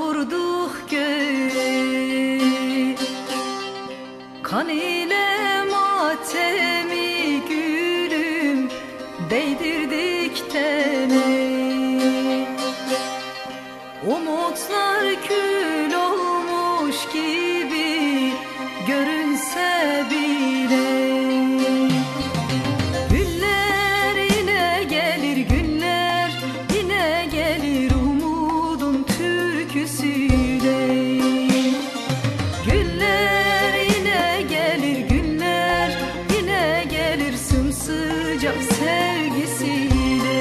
vurduk göğe, kan ile matemi gülüm değdirdik tene. Umutlar kül olmuş gibi görünse bile, güller yine gelir, günler yine gelir umudun türküsüyle. Güller yine gelir, günler yine gelir sımsıcak sevgisiyle.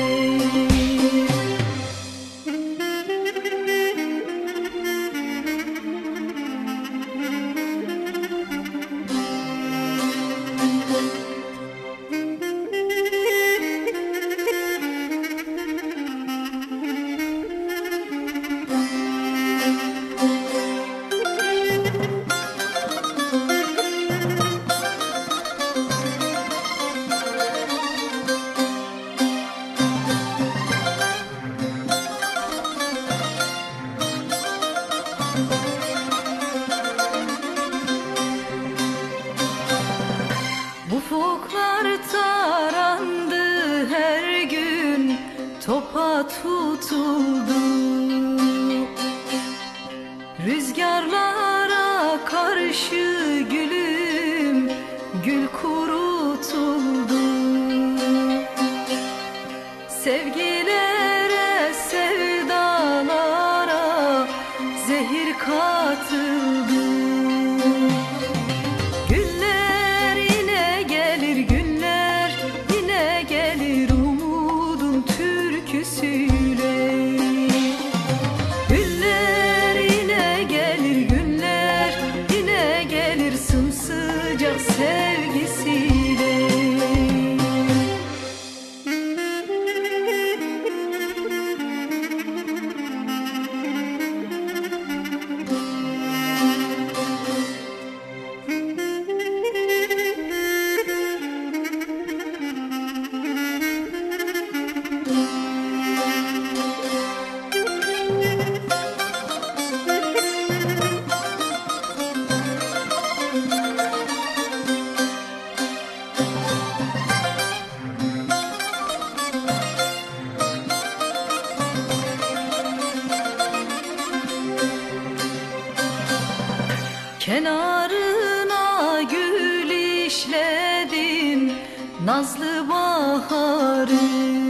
Ufuklar tarandı her gün, topa tutuldu. Rüzgarlara karşı gülüm gül kurutuldu. Sevgilere, sevdalara zehir katıldı. Güller yine gelir, günler yine gelir umudun türküsüyle. Güller yine gelir, günler yine gelir sımsıcak sevgisiyle. Kenarına gül işledim nazlı baharı.